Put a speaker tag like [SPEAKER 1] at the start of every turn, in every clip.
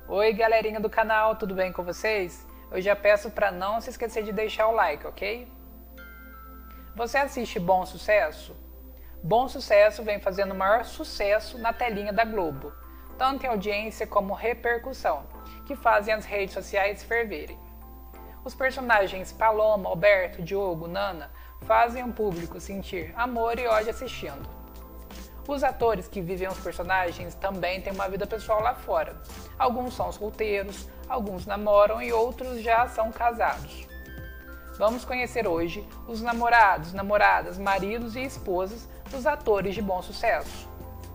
[SPEAKER 1] Oi galerinha do canal, tudo bem com vocês? Eu já peço para não se esquecer de deixar o like, ok? Você assiste Bom Sucesso? Bom Sucesso vem fazendo o maior sucesso na telinha da Globo, tanto em audiência como repercussão, que fazem as redes sociais ferverem. Os personagens Paloma, Alberto, Diogo, Nana fazem o público sentir amor e ódio assistindo. Os atores que vivem os personagens também têm uma vida pessoal lá fora. Alguns são solteiros, alguns namoram e outros já são casados. Vamos conhecer hoje os namorados, namoradas, maridos e esposas dos atores de Bom Sucesso.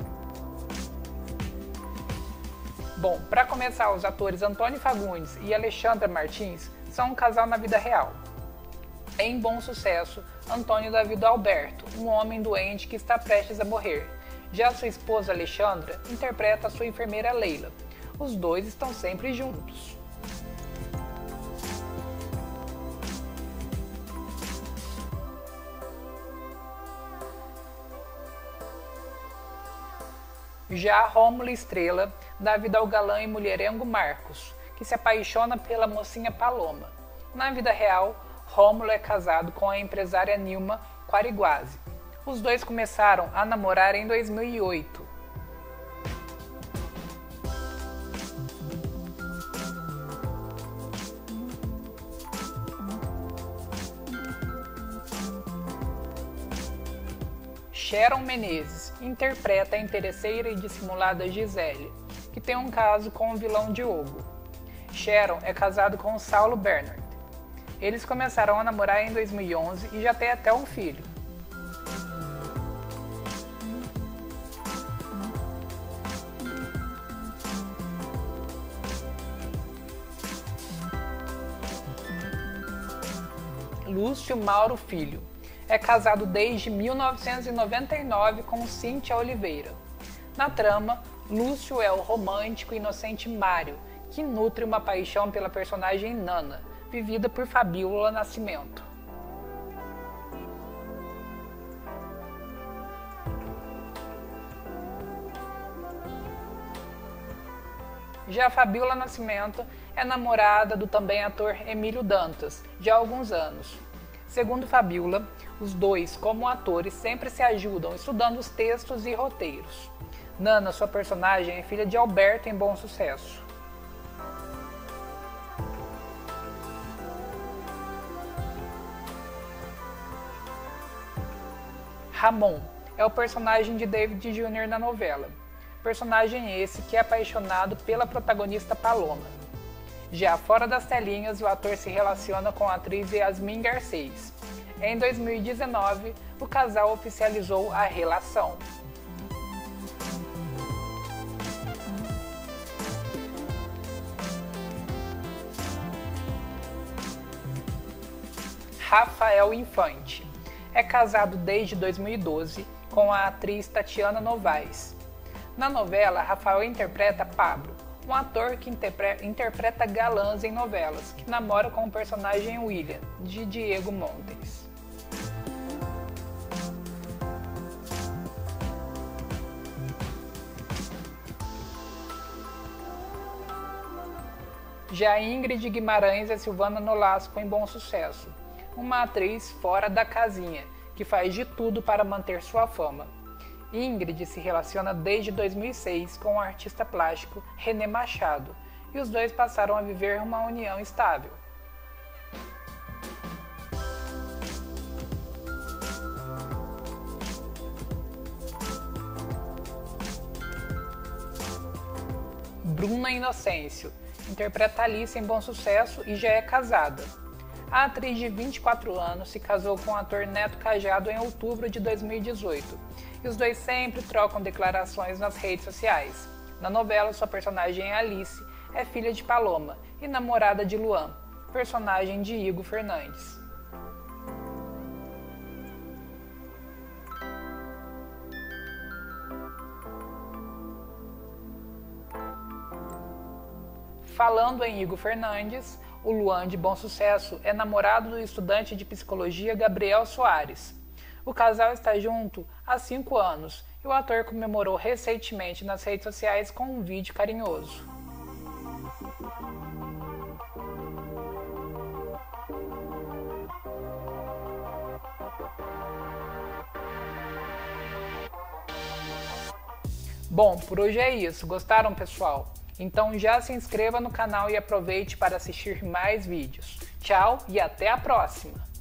[SPEAKER 1] Bom, para começar, os atores Antônio Fagundes e Alexandra Martins são um casal na vida real. Em Bom Sucesso, Antônio dá vida a Alberto, um homem doente que está prestes a morrer. Já sua esposa Alexandra interpreta a sua enfermeira Leila. Os dois estão sempre juntos. Já Rômulo Estrela dá vida ao galã e mulherengo Marcos, que se apaixona pela mocinha Paloma. Na vida real, Rômulo é casado com a empresária Nilma Quariguase. Os dois começaram a namorar em 2008. Sharon Menezes interpreta a interesseira e dissimulada Gisele, que tem um caso com o vilão Diogo. Sharon é casado com Saulo Bernard. Eles começaram a namorar em 2011 e já têm até um filho. Lúcio Mauro Filho é casado desde 1999 com Cíntia Oliveira. Na trama, Lúcio é o romântico e inocente Mário, que nutre uma paixão pela personagem Nana, vivida por Fabíola Nascimento. Já Fabíola Nascimento é namorada do também ator Emílio Dantas, de há alguns anos. Segundo Fabíola, os dois, como atores, sempre se ajudam estudando os textos e roteiros. Nana, sua personagem, é filha de Alberto em Bom Sucesso. Ramon é o personagem de David Jr. na novela. Personagem esse que é apaixonado pela protagonista Paloma. Já fora das telinhas, o ator se relaciona com a atriz Yasmin Garcês. Em 2019, o casal oficializou a relação. Rafael Infante é casado desde 2012 com a atriz Tatiana Novaes. Na novela, Rafael interpreta Pablo, um ator que interpreta galãs em novelas, que namora com o personagem William, de Diego Montes. Já Ingrid Guimarães é Silvana Nolasco em Bom Sucesso, uma atriz fora da casinha, que faz de tudo para manter sua fama. Ingrid se relaciona desde 2006 com o artista plástico René Machado, e os dois passaram a viver uma união estável. Bruna Inocêncio interpreta Alice em Bom Sucesso e já é casada. A atriz de 24 anos se casou com o ator Neto Cajado em outubro de 2018, e os dois sempre trocam declarações nas redes sociais. Na novela, sua personagem Alice é filha de Paloma e namorada de Luan, personagem de Igor Fernandes. Falando em Igor Fernandes, o Luan de Bom Sucesso é namorado do estudante de psicologia Gabriel Soares. O casal está junto há 5 anos e o ator comemorou recentemente nas redes sociais com um vídeo carinhoso. Bom, por hoje é isso. Gostaram, pessoal? Então já se inscreva no canal e aproveite para assistir mais vídeos. Tchau e até a próxima!